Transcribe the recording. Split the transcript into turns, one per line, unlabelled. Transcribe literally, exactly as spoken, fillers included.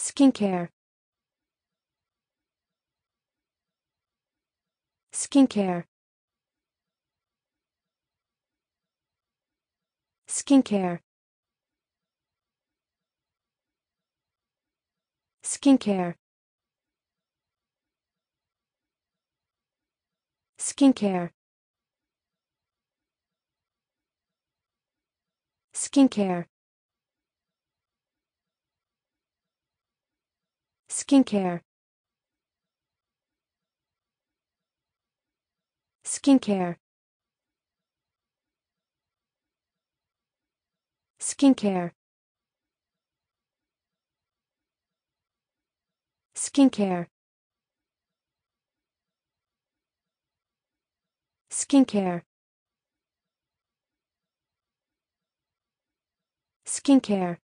skincare, skincare, skincare, skincare, skincare, skincare, skincare, skincare, skincare, skincare, skincare, skincare,